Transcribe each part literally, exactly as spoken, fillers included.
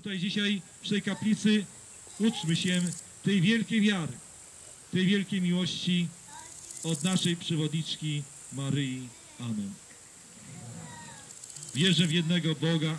tutaj dzisiaj w tej kaplicy, uczmy się tej wielkiej wiary, tej wielkiej miłości od naszej przewodniczki Maryi. Amen. Wierzę w jednego Boga,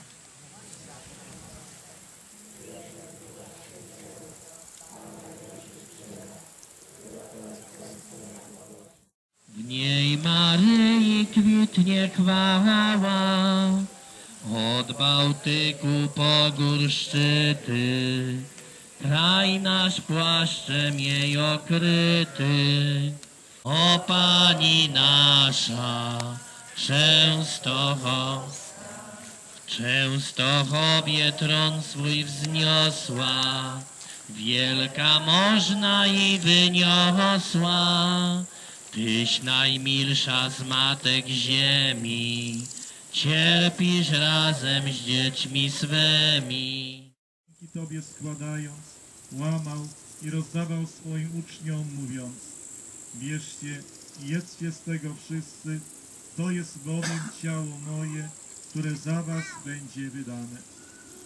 w niej Maryi kwitnie chwała, od Bałtyku po gór szczyty, kraj nasz płaszczem jej okryty. O Pani nasza, Częstochow, w Częstochowie tron swój wzniosła, wielka można i wyniosła. Tyś najmilsza z matek ziemi, cierpisz razem z dziećmi swymi. Dzięki Tobie składając, łamał i rozdawał swoim uczniom, mówiąc: bierzcie i jedzcie z tego wszyscy, to jest bowiem ciało moje, które za was będzie wydane.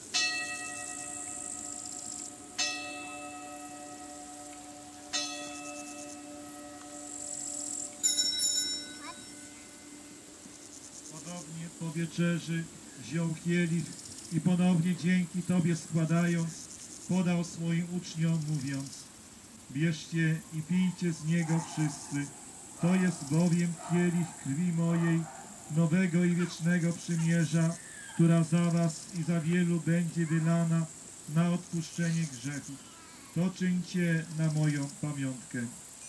Podobnie po wieczerzy wziął kielich i ponownie dzięki Tobie składając, podał swoim uczniom, mówiąc: bierzcie i pijcie z niego wszyscy, to jest bowiem kielich krwi mojej, nowego i wiecznego przymierza, która za was i za wielu będzie wylana na odpuszczenie grzechów. To czyńcie na moją pamiątkę.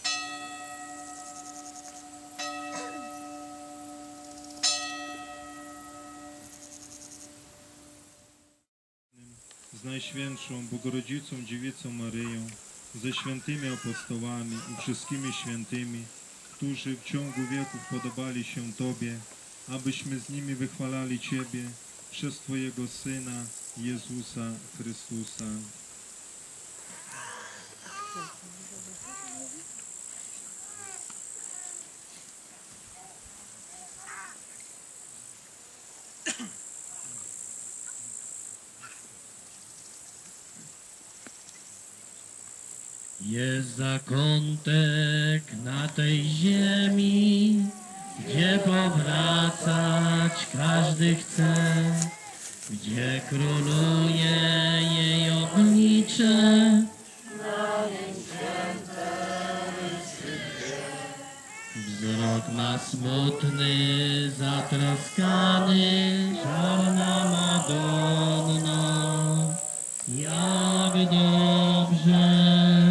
Z Najświętszą Bogorodzicą Dziewicą Maryją, ze świętymi apostołami i wszystkimi świętymi, którzy w ciągu wieków podobali się Tobie, abyśmy z nimi wychwalali Ciebie przez Twojego Syna, Jezusa Chrystusa. Jest zakątek na tej ziemi, gdzie powracać każdy chce, gdzie króluje jej oblicze. Wzrok ma smutny, zatroskany, czarna Madonno, jak dobrze.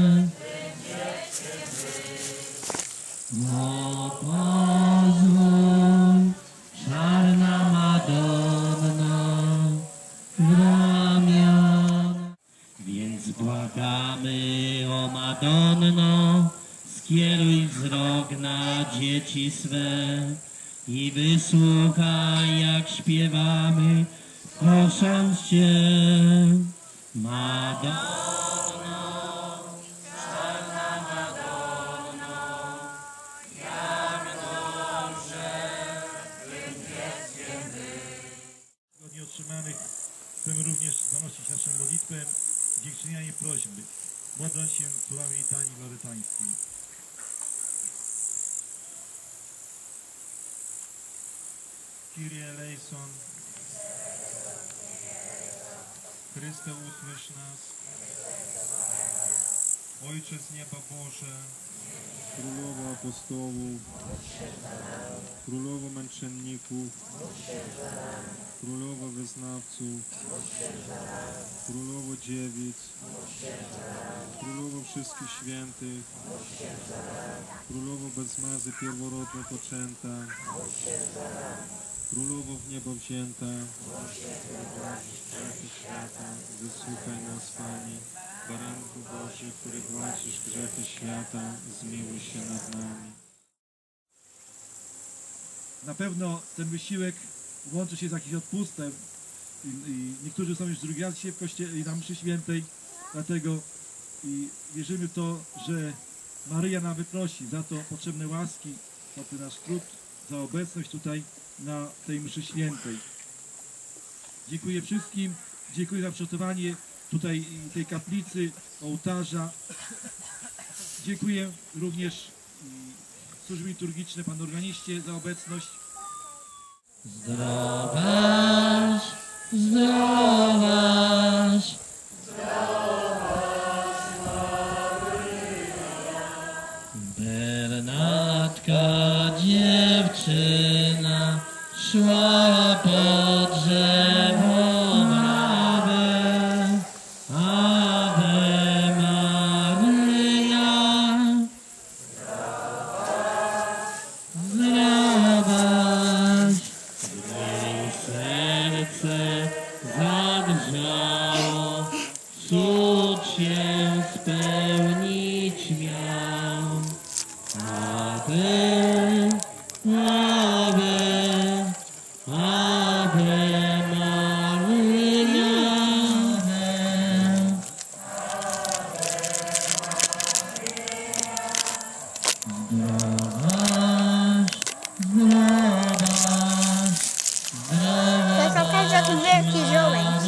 O, pozwól, czarna Madonno, w ramiona. Więc błagamy, o Madonno, skieruj wzrok na dzieci swe i wysłuchaj, jak śpiewamy, prosząc Cię, Madonno. Chcemy również zanosić naszą modlitwę, dziękczynienie prośby, modląc się słowami litanii lorytańskiej. Kyrie eleison, Chryste, usłysz nas. Ojcze z nieba Boże, Królowo apostołów, Królowo męczenników, Królowo wyznawców, Królowo dziewic, Królowo wszystkich świętych, Królowo bez mazy pierworodna poczęta, Królowo w niebo wzięta, grzechy świata, wysłuchaj nas, Pani. Baranku Boży, który gładzisz grzechy świata, zmiłuj się nad nami. Na pewno ten wysiłek łączy się z jakimś odpustem i, i niektórzy są już drugi raz dzisiaj w kościele i na mszy świętej, dlatego i wierzymy w to, że Maryja nam wyprosi za to potrzebne łaski, za ten nasz trud, za obecność tutaj na tej mszy świętej. Dziękuję wszystkim Dziękuję za przygotowanie tutaj tej kaplicy, ołtarza. Dziękuję również służbie liturgicznej, panu organiście za obecność. Zdrowaś, zdrowaś, Bernatka dziewczyna szła pod drzewem Ave, Ave Maryja. Zdrowaś, jej serce zadrżało, cud się spełnić miał. Ave, Ave, Ave Maryja. Zdrowaś, zdrowaś, To jest okazja, jaki wielki żołędź.